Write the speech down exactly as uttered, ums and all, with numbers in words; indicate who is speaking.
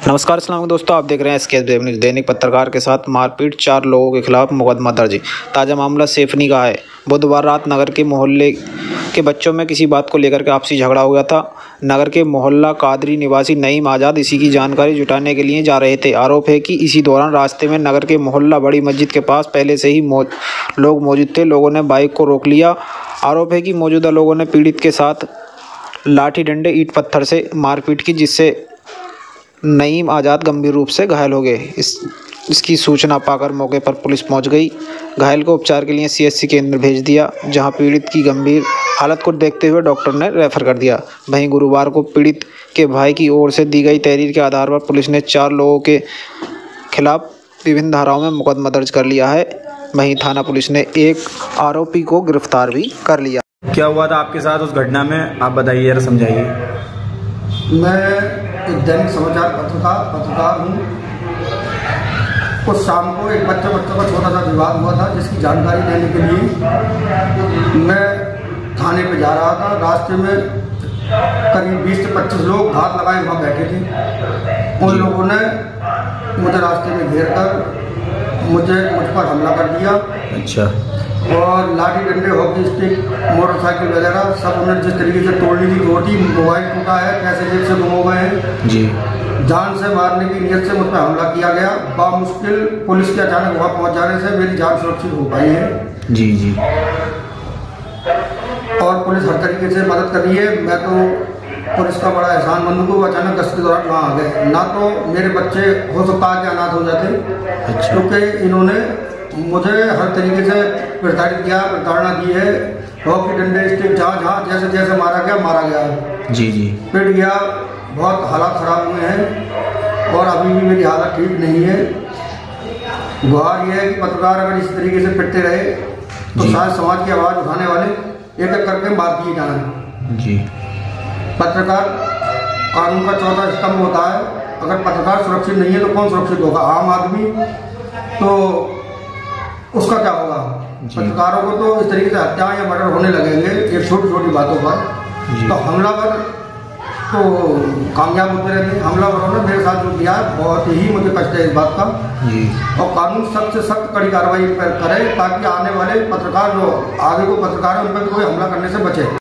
Speaker 1: नमस्कार अस्सलाम दोस्तों, आप देख रहे हैं एसके न्यूज़। दैनिक पत्रकार के साथ मारपीट, चार लोगों के खिलाफ मुकदमा दर्ज। ताज़ा मामला सेफनी का है। बुधवार रात नगर के मोहल्ले के बच्चों में किसी बात को लेकर के आपसी झगड़ा हो गया था। नगर के मोहल्ला कादरी निवासी नईम आज़ाद इसी की जानकारी जुटाने के लिए जा रहे थे। आरोप है कि इसी दौरान रास्ते में नगर के मोहल्ला बड़ी मस्जिद के पास पहले से ही मौ, लोग मौजूद थे। लोगों ने बाइक को रोक लिया। आरोप है कि मौजूदा लोगों ने पीड़ित के साथ लाठी डंडे ईंट पत्थर से मारपीट की, जिससे नईम आज़ाद गंभीर रूप से घायल हो गए। इस इसकी सूचना पाकर मौके पर पुलिस पहुंच गई। घायल को उपचार के लिए सीएचसी केंद्र भेज दिया, जहां पीड़ित की गंभीर हालत को देखते हुए डॉक्टर ने रेफर कर दिया। वहीं गुरुवार को पीड़ित के भाई की ओर से दी गई तहरीर के आधार पर पुलिस ने चार लोगों के खिलाफ विभिन्न धाराओं में मुकदमा दर्ज कर लिया है। वहीं थाना पुलिस ने एक आरोपी को गिरफ्तार भी कर लिया।
Speaker 2: क्या हुआ था आपके साथ उस घटना में, आप बताइए जरा, समझाइए।
Speaker 3: मैं एक दैनिक समाचार पत्रकार पत्रकार हूँ। कुछ शाम को एक बच्चा बच्चों का छोटा सा विवाद हुआ था, जिसकी जानकारी देने के लिए मैं थाने पे जा रहा था। रास्ते में करीब बीस से पच्चीस लोग घात लगाए वहाँ बैठे थे। उन लोगों ने मुझे रास्ते में घेर कर मुझे मुझ पर हमला कर दिया।
Speaker 2: अच्छा।
Speaker 3: और लाठी डंडे, हॉकी स्टिक, मोटरसाइकिल वगैरह सब उन्होंने जिस तरीके से तोड़ने की रोटी, मोबाइल टूटा है, पैसे जेब से गुम हो गए हैं
Speaker 2: जी।
Speaker 3: जान से मारने की नियत से मुझ पर हमला किया गया। बामुश्किल पुलिस के अचानक वहाँ पहुँच जाने से मेरी जान सुरक्षित हो पाई है।
Speaker 2: जी जी।
Speaker 3: और पुलिस हर तरीके से मदद कर रही है। मैं तो पुलिस का बड़ा एहसानमंद हूँ। अचानक गश्त के दौरान वहाँ आ गए, ना तो मेरे बच्चे हो सकता है कि अनाथ हो जाते।
Speaker 2: अच्छा।
Speaker 3: क्योंकि इन्होंने मुझे हर तरीके से प्रताड़ित किया, प्रताड़ना दी है। हॉकी डंडे स्टिक जहाँ जहाँ जैसे जैसे मारा गया मारा गया
Speaker 2: जी जी।
Speaker 3: पिट गया। बहुत हालात ख़राब हुए हैं और अभी भी मेरी हालत ठीक नहीं है। गुहार ये है कि पत्रकार अगर इस तरीके से पिटते रहे तो शायद समाज की आवाज़ उठाने वाले एक एक करके मार दिए जाएं
Speaker 2: जी।
Speaker 3: पत्रकार कानून का चौथा स्तंभ होता है। अगर पत्रकार सुरक्षित नहीं है तो कौन सुरक्षित होगा? आम आदमी, तो उसका क्या होगा? पत्रकारों को तो इस तरीके से हत्या या मर्डर होने लगेंगे एक छोटी छोटी बातों पर। तो हमलावर तो कामयाब होते रहते हैं। हमलावरों ने मेरे साथ जो किया है बहुत ही मुझे कष्ट है इस बात का जी। और कानून सख्त से सख्त कड़ी कार्रवाई करे, ताकि आने वाले पत्रकार जो आगे को पत्रकार है उन पर कोई हमला करने से बचे।